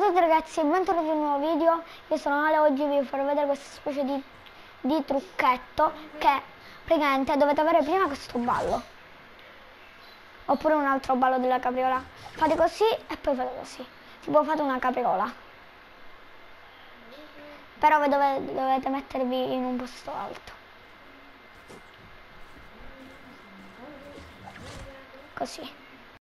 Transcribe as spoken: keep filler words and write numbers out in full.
tutti ragazzi e bentornati in un nuovo video. Io sono Ale, oggi vi farò vedere questa specie di, di trucchetto che praticamente dovete avere prima questo ballo oppure un altro ballo della capriola. Fate così e poi fate così, tipo fate una capriola, però voi dovete, dovete mettervi in un posto alto così.